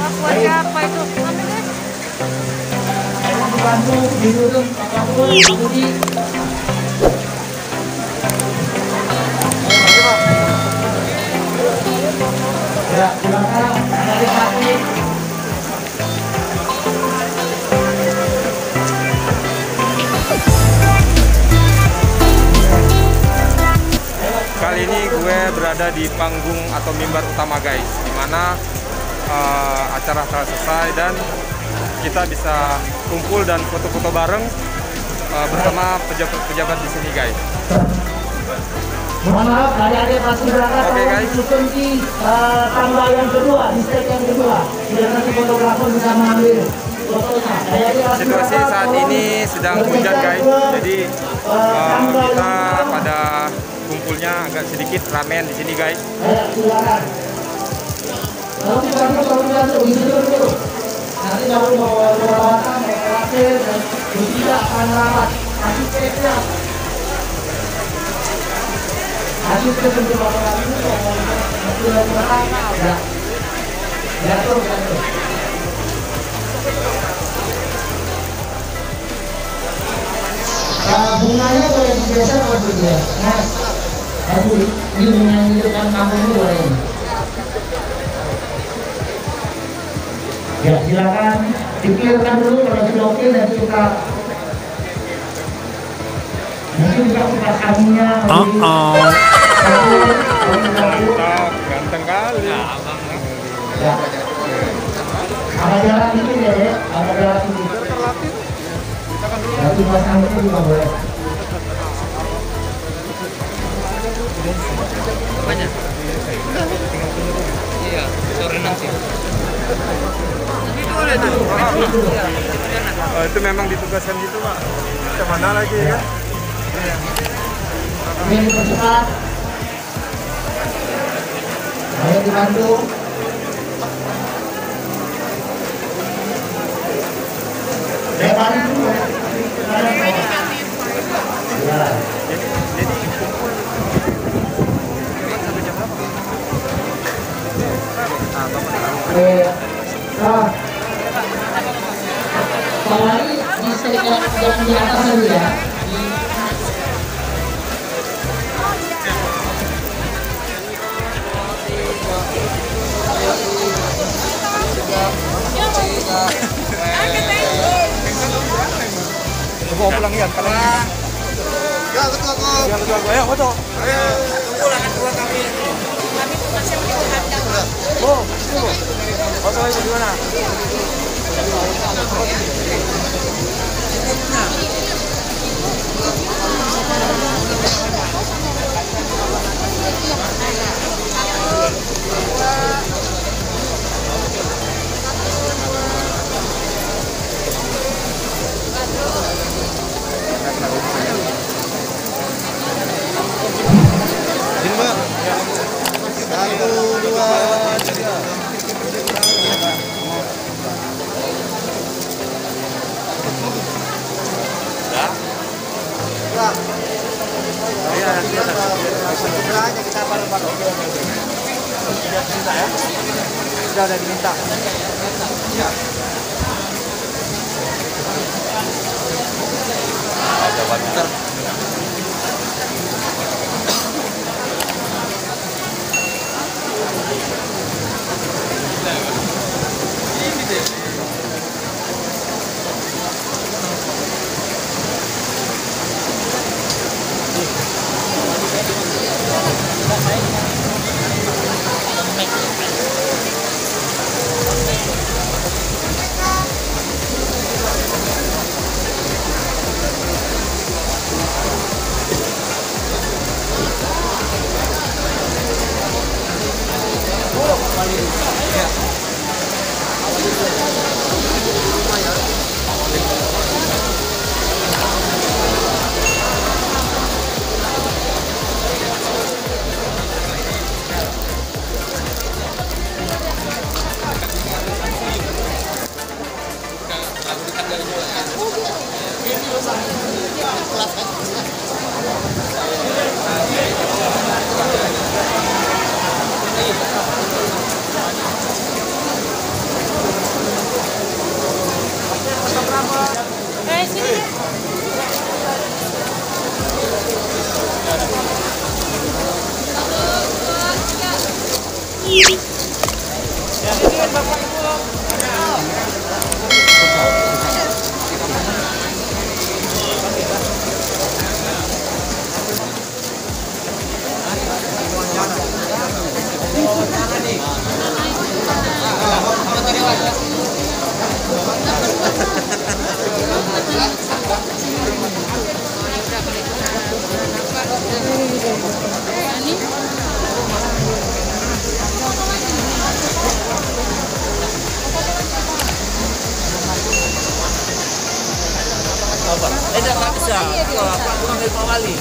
Buat siapa itu? Ambil guys. Dibantu, diduduk, apapun, Budi. Ya, silakan. Dari kaki. Kali ini gue berada di panggung atau mimbar utama guys, dimana acara telah selesai dan kita bisa kumpul dan foto-foto bareng bersama pejabat-pejabat di sini guys. Mohon maaf, adik-adik pasti berangkat. Oke, guys. Disusun di tanggal yang kedua, di stage yang kedua. Biar nanti fotografer bisa mengambil fotonya. Adik-adik pasti Situasi berangkat, saat tolong ini sedang hujan guys, jadi kita pada kumpulnya agak sedikit ramen di sini guys. Ayo, silakan. Kalau dibantu, disusun dulu. Nanti kalau mau perawatan, mau khawatir, dan tidak akan rawat. Kasih stage-nya. Kasih stage untuk bapak ini, ya. Jatuh. Bunganya boleh digeser atau tidak? Mas, ini bunga yang hidupkan kampung ini boleh. Ya, silakan dipikirkan dulu kalau sudah oke nanti kita mungkin bisa kita kaminya. Mantap, ganteng kali. Ya. Ada jarak dikit ya, Dek. Ada jarak dikit. Nanti pasang itu juga boleh. Banyak. Iya, sore nanti. Itu memang ditugaskan gitu Pak. Kemana lagi kan? Ini dipercepat. Ayo dibantu. Lebarin dulu. Ya. Jadi kumpul memang sampai jam berapa? Oke. Nah. Kembali di stage yang di atas dulu ya. Mau pulang ya? Ya, ketua kok. Ya betul aku. Ayo foto. Ayo, tunggu lah ketua kami. Kami tugasnya begitu hadang. Oh, tunggu. Foto itu di mana? Ini Mbak. 1, 2, 3. Ya. Iya, segera aja kita bareng-bareng. Sudah diminta ya? Sudah ada diminta. Ya. Ada banyak. Tidak bisa. Aku ambil Pak Wali.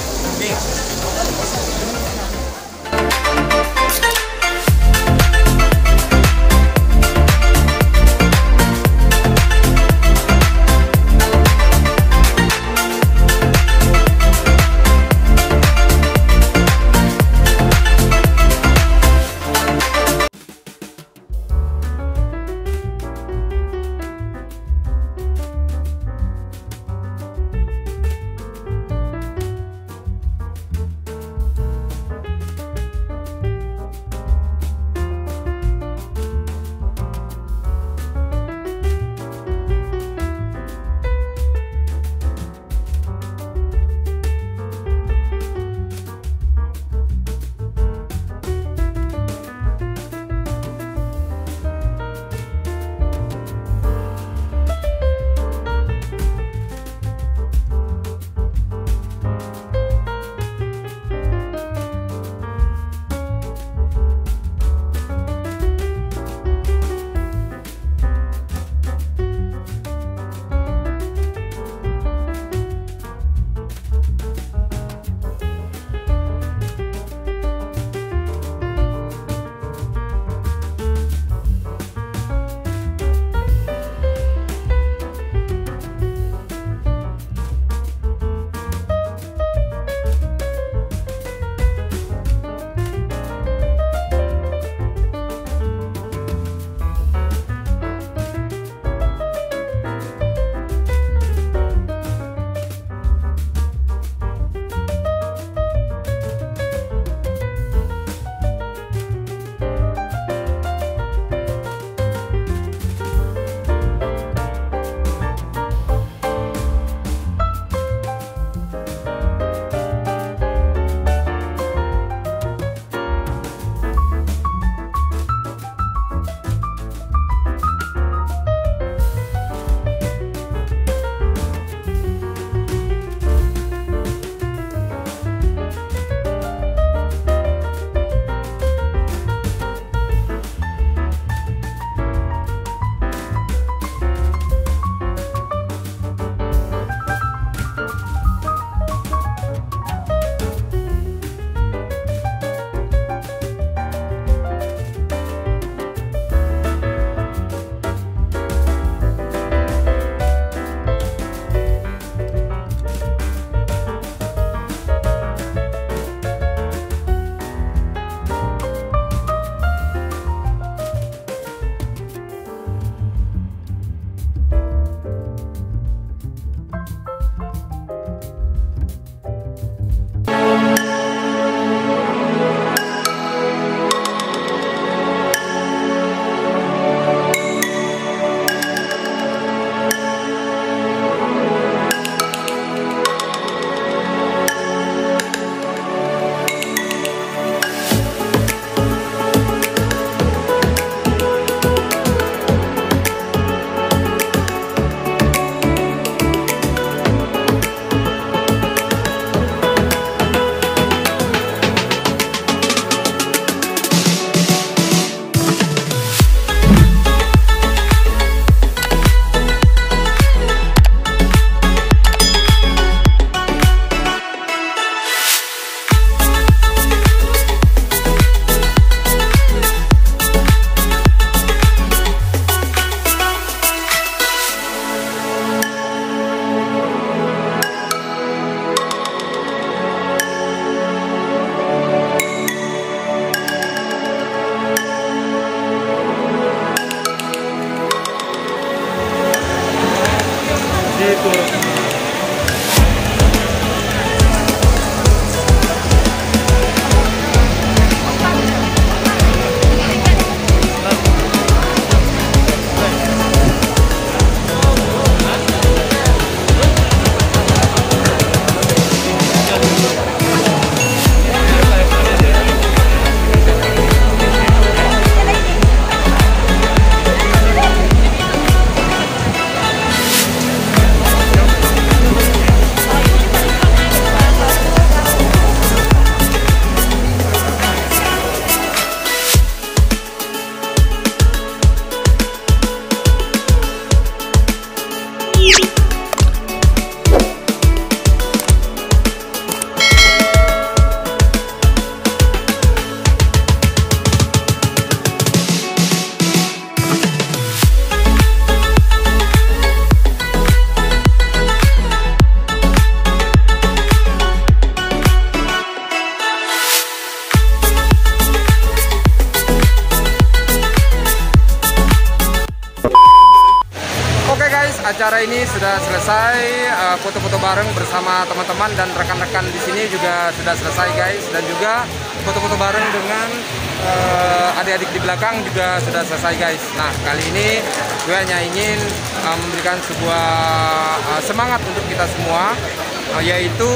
acara ini sudah selesai, foto-foto bareng bersama teman-teman dan rekan-rekan di sini juga sudah selesai guys, dan juga foto-foto bareng dengan adik-adik di belakang juga sudah selesai guys. Nah, kali ini gue hanya ingin memberikan sebuah semangat untuk kita semua, yaitu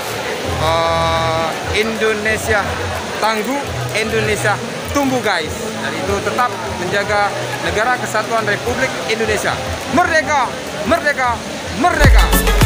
Indonesia tangguh, Indonesia tumbuh guys. Dan itu tetap menjaga Negara Kesatuan Republik Indonesia. Merdeka, merdeka, merdeka.